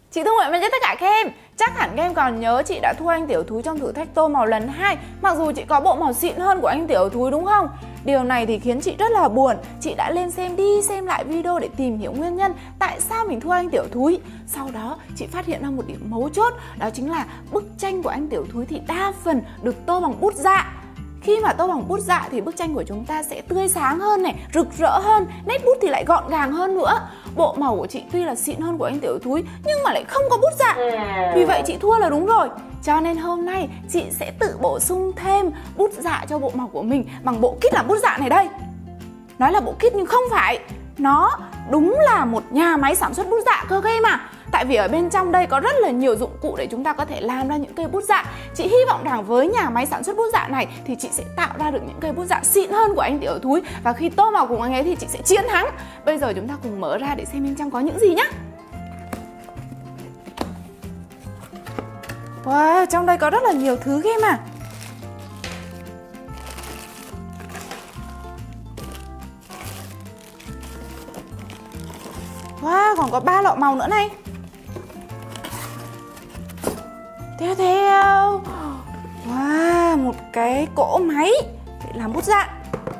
Chị Thu Nguyễn và tất cả các em, chắc hẳn các em còn nhớ chị đã thua anh Tiểu Thúi trong thử thách tô màu lần 2, mặc dù chị có bộ màu xịn hơn của anh Tiểu Thúi đúng không? Điều này thì khiến chị rất là buồn. Chị đã lên xem đi xem lại video để tìm hiểu nguyên nhân tại sao mình thua anh Tiểu Thúi. Sau đó chị phát hiện ra một điểm mấu chốt, đó chính là bức tranh của anh Tiểu Thúi thì đa phần được tô bằng bút dạ. Khi mà tô bằng bút dạ thì bức tranh của chúng ta sẽ tươi sáng hơn này, rực rỡ hơn, nét bút thì lại gọn gàng hơn nữa. Bộ màu của chị tuy là xịn hơn của anh Tiểu Thúi nhưng mà lại không có bút dạ. Vì vậy chị thua là đúng rồi. Cho nên hôm nay chị sẽ tự bổ sung thêm bút dạ cho bộ màu của mình bằng bộ kit làm bút dạ này đây. Nói là bộ kit nhưng không phải, nó đúng là một nhà máy sản xuất bút dạ cơ các em à. Tại vì ở bên trong đây có rất là nhiều dụng cụ để chúng ta có thể làm ra những cây bút dạ. Chị hy vọng rằng với nhà máy sản xuất bút dạ này thì chị sẽ tạo ra được những cây bút dạ xịn hơn của anh Tiểu Thúi. Và khi tô màu cùng anh ấy thì chị sẽ chiến thắng. Bây giờ chúng ta cùng mở ra để xem bên trong có những gì nhá. Wow, trong đây có rất là nhiều thứ các em à. Wow, còn có 3 lọ màu nữa này. Tiếp theo, wow, một cái cỗ máy để làm bút dạ.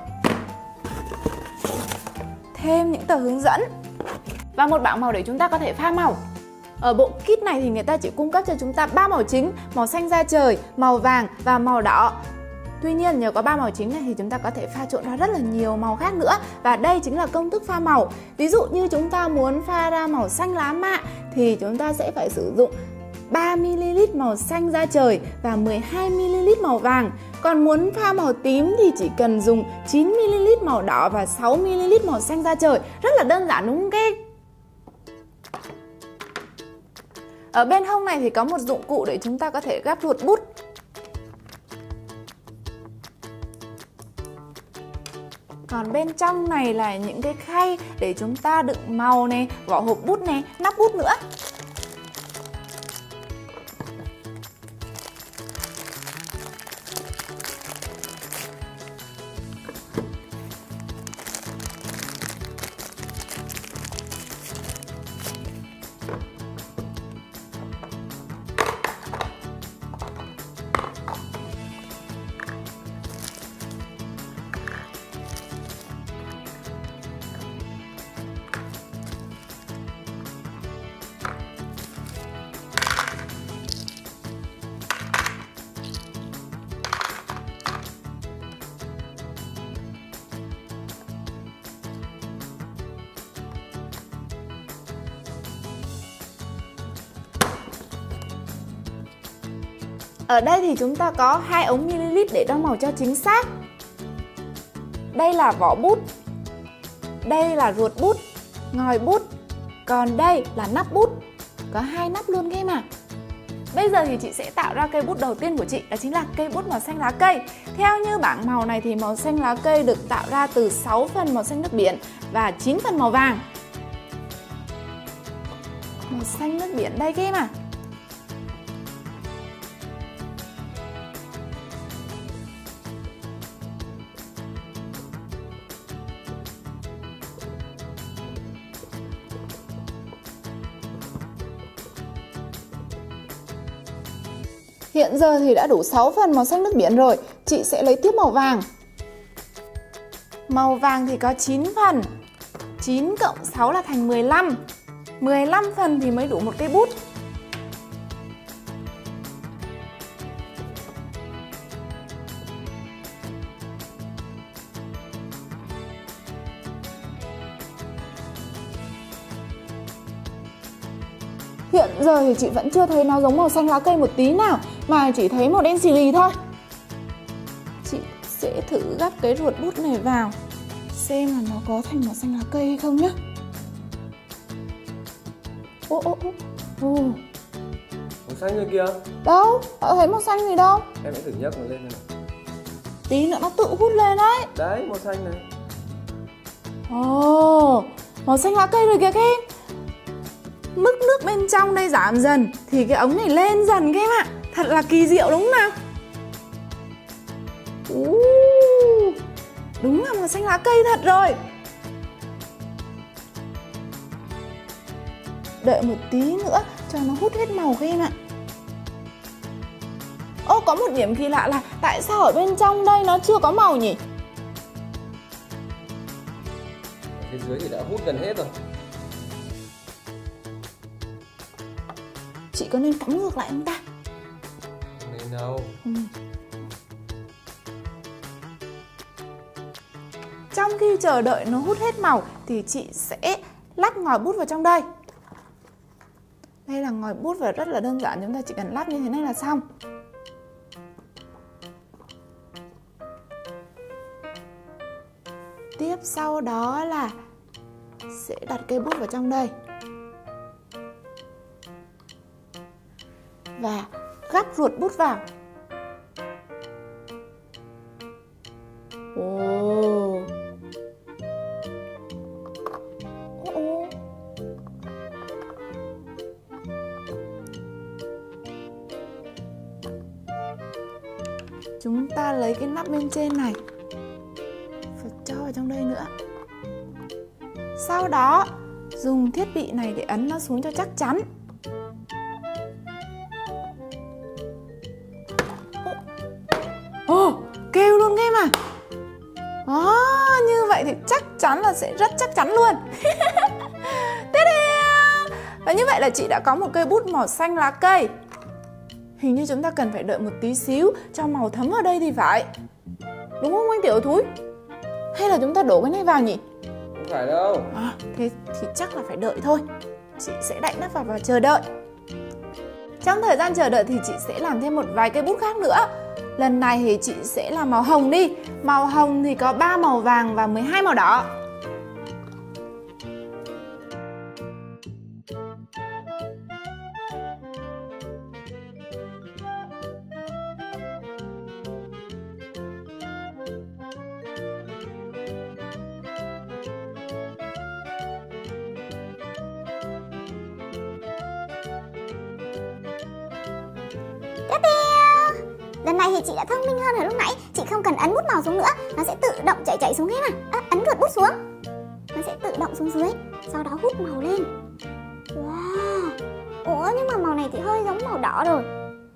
Thêm những tờ hướng dẫn và một bảng màu để chúng ta có thể pha màu. Ở bộ kit này thì người ta chỉ cung cấp cho chúng ta 3 màu chính: màu xanh da trời, màu vàng và màu đỏ. Tuy nhiên nhờ có 3 màu chính này thì chúng ta có thể pha trộn ra rất là nhiều màu khác nữa. Và đây chính là công thức pha màu. Ví dụ như chúng ta muốn pha ra màu xanh lá mạ thì chúng ta sẽ phải sử dụng 3ml màu xanh da trời và 12ml màu vàng. Còn muốn pha màu tím thì chỉ cần dùng 9ml màu đỏ và 6ml màu xanh da trời. Rất là đơn giản đúng không các em? Ở bên hông này thì có một dụng cụ để chúng ta có thể gắp ruột bút. Còn bên trong này là những cái khay để chúng ta đựng màu này, vỏ hộp bút này, nắp bút nữa. Ở đây thì chúng ta có 2 ống ml để đo màu cho chính xác. Đây là vỏ bút. Đây là ruột bút, ngòi bút. Còn đây là nắp bút. Có 2 nắp luôn các em à. Bây giờ thì chị sẽ tạo ra cây bút đầu tiên của chị, đó chính là cây bút màu xanh lá cây. Theo như bảng màu này thì màu xanh lá cây được tạo ra từ 6 phần màu xanh nước biển và 9 phần màu vàng. Màu xanh nước biển đây các em à. Hiện giờ thì đã đủ 6 phần màu xanh nước biển rồi. Chị sẽ lấy tiếp màu vàng. Màu vàng thì có 9 phần. 9 cộng 6 là thành 15. 15 phần thì mới đủ một cây bút. Hiện giờ thì chị vẫn chưa thấy nó giống màu xanh lá cây một tí nào, mà chỉ thấy màu đen xì lì thôi. Chị sẽ thử gắp cái ruột bút này vào xem là nó có thành màu xanh lá cây hay không nhé. Màu xanh rồi kìa. Đâu? Ở thấy màu xanh gì đâu. Em hãy thử nhấc nó lên này. Tí nữa nó tự hút lên đấy. Đấy, màu xanh này. Ồ, màu xanh lá cây rồi kìa các em. Mức nước bên trong đây giảm dần thì cái ống này lên dần các em ạ. Thật là kỳ diệu đúng không nào? Đúng là màu xanh lá cây thật rồi. Đợi một tí nữa cho nó hút hết màu các em ạ. Ô, có một điểm kỳ lạ là tại sao ở bên trong đây nó chưa có màu nhỉ? Ở phía dưới thì đã hút gần hết rồi. Chị có nên cắm ngược lại không ta? Nên đâu. Trong khi chờ đợi nó hút hết màu thì chị sẽ lắp ngòi bút vào trong đây. Đây là ngòi bút và rất là đơn giản, chúng ta chỉ cần lắp như thế này là xong. Tiếp sau đó là sẽ đặt cây bút vào trong đây và gắp ruột bút vào. Ồ. Chúng ta lấy cái nắp bên trên này và cho vào trong đây nữa. Sau đó dùng thiết bị này để ấn nó xuống cho chắc chắn. Ồ, kêu luôn game à? Như vậy thì chắc chắn là sẽ rất chắc chắn luôn. Và như vậy là chị đã có một cây bút màu xanh lá cây. Hình như chúng ta cần phải đợi một tí xíu cho màu thấm ở đây thì phải. Đúng không anh Tiểu Thúi? Hay là chúng ta đổ cái này vào nhỉ? Không phải đâu. Thế thì chắc là phải đợi thôi. Chị sẽ đậy nắp vào và chờ đợi. Trong thời gian chờ đợi thì chị sẽ làm thêm một vài cây bút khác nữa. Lần này thì chị sẽ làm màu hồng đi. Màu hồng thì có 3 màu vàng và 12 màu đỏ. Lần này thì chị đã thông minh hơn hồi lúc nãy. Chị không cần ấn bút màu xuống nữa, nó sẽ tự động chạy xuống hết mà. Ấn ruột bút xuống, nó sẽ tự động xuống dưới, sau đó hút màu lên. Wow. Ủa nhưng mà màu này thì hơi giống màu đỏ rồi.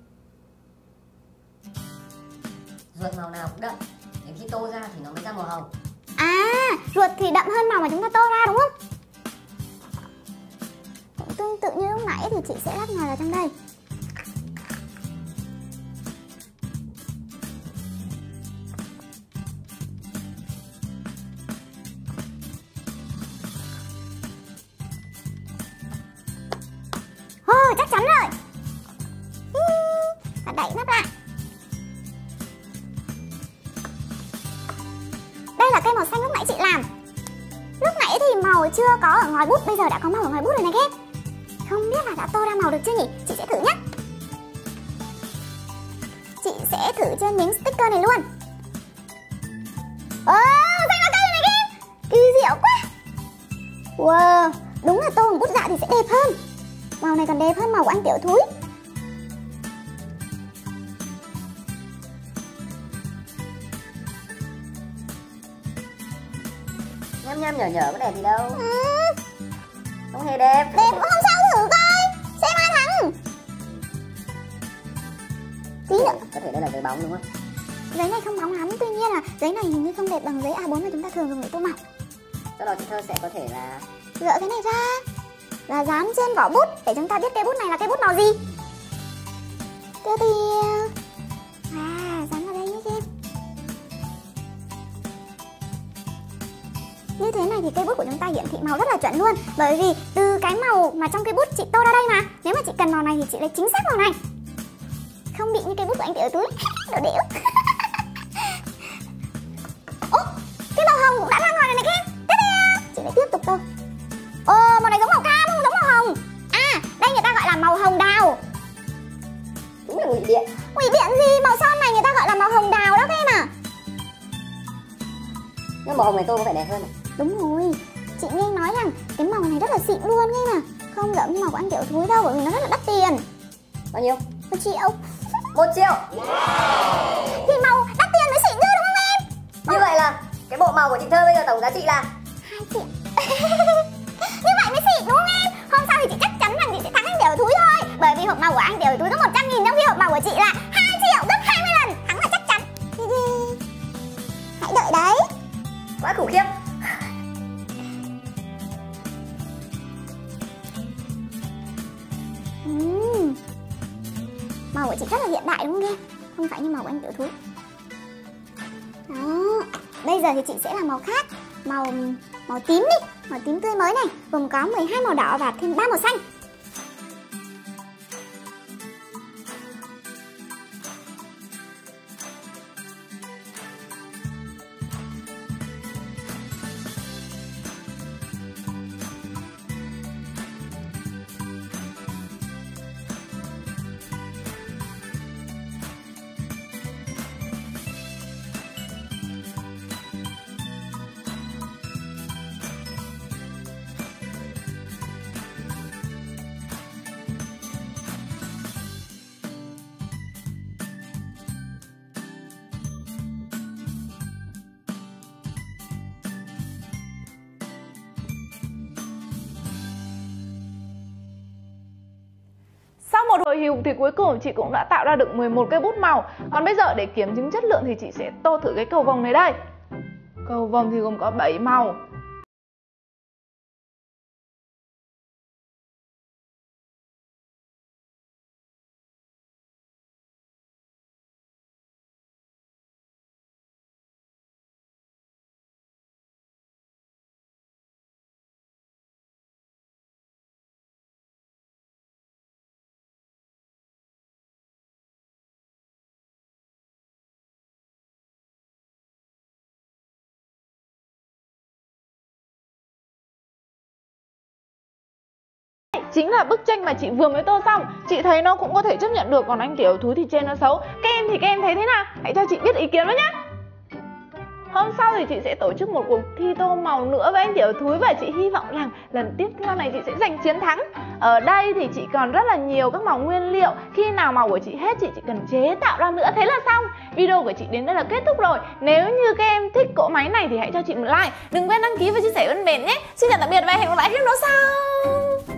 Ruột màu nào cũng đậm, đến khi tô ra thì nó mới ra màu hồng. Ruột thì đậm hơn màu mà chúng ta tô ra đúng không? Cũng tương tự như lúc nãy thì chị sẽ lắp ngòi vào trong đây. Chắc chắn rồi. Và đậy nắp lại. Đây là cây màu xanh lúc nãy chị làm. Lúc nãy thì màu chưa có ở ngòi bút, bây giờ đã có màu ở ngòi bút rồi này các em. Không biết là đã tô ra màu được chưa nhỉ? Chị sẽ thử nhé. Chị sẽ thử trên miếng sticker này luôn. Xanh lá cây này các em. Kỳ diệu quá. Wow, đúng là tô bằng bút dạ thì sẽ đẹp hơn. Màu này còn đẹp hơn màu của anh Tiểu Thúi. Nhăm nhăm nhở nhở có đẹp gì đâu. Không hề đẹp. Đẹp cũng không sao, thử coi xem ai thắng. Tí nữa. Có thể đây là giấy bóng đúng không? Giấy này không bóng lắm, tuy nhiên là giấy này hình như không đẹp bằng giấy A4 mà chúng ta thường dùng để tô màu. Sau đó chị Thơ sẽ có thể là gỡ cái này ra và dán trên vỏ bút để chúng ta biết cây bút này là cây bút màu gì. Tiếp theo dán vào đây nhé em. Như thế này thì cây bút của chúng ta hiển thị màu rất là chuẩn luôn. Bởi vì từ cái màu mà trong cây bút chị tô ra đây mà. Nếu mà chị cần màu này thì chị lấy chính xác màu này, không bị như cây bút của anh Tiểu Túi đổ đẽo. Cái màu hồng cũng đã ra ngoài rồi này các em. Tiếp theo chị lại tiếp tục tô. Màu này giống màu cam không, giống màu hồng. Đây người ta gọi là màu hồng đào. đúng là ngụy biện. Ngụy biện gì? Màu son này người ta gọi là màu hồng đào đó các em à. Nhưng màu hồng này tô có vẻ đẹp hơn này. Đúng rồi, chị nghe nói rằng cái màu này rất là xịn luôn nghe mà. Không giống như màu của anh Tiểu Thúi đâu, bởi vì nó rất là đắt tiền. Bao nhiêu? 1 triệu. 1 triệu. Wow. Thì màu đắt tiền mới xịn chứ đúng không em? Như vậy là cái bộ màu của chị Thơ bây giờ tổng giá trị là 2 triệu. Như vậy mới xịn đúng không em? Hôm sau thì chị chắc chắn rằng chị sẽ thắng anh Tiểu Thúi thôi. Bởi vì hộp màu của anh Tiểu Thúi có 100.000, trong khi hộp màu của chị là 2 triệu, gấp 20 lần. Thắng là chắc chắn. Hãy đợi đấy. Quá khủng khiếp. Màu của chị rất là hiện đại đúng không em? Không phải như màu của anh Tiểu Thúi. Đó. Bây giờ thì chị sẽ làm màu khác. Màu tím đi. Màu tím tươi mới này. Gồm có 12 màu đỏ và thêm 3 màu xanh. Sau một hồi hì thì cuối cùng chị cũng đã tạo ra được 11 cây bút màu. Còn bây giờ để kiểm chứng chất lượng thì chị sẽ tô thử cái cầu vồng này đây. Cầu vồng thì gồm có 7 màu. Chính là bức tranh mà chị vừa mới tô xong. Chị thấy nó cũng có thể chấp nhận được, còn anh Tiểu Thúi thì trên nó xấu. Các em thì các em thấy thế nào? Hãy cho chị biết ý kiến với nhá. Hôm sau thì chị sẽ tổ chức một cuộc thi tô màu nữa với anh Tiểu Thúi, và chị hy vọng rằng lần tiếp theo này chị sẽ giành chiến thắng. Ở đây thì chị còn rất là nhiều các màu nguyên liệu. Khi nào màu của chị hết chị chỉ cần chế tạo ra nữa, thế là xong. Video của chị đến đây là kết thúc rồi. Nếu như các em thích cỗ máy này thì hãy cho chị một like. Đừng quên đăng ký và chia sẻ với bạn bè nhé. Xin chào tạm biệt và hẹn gặp lại các em sau.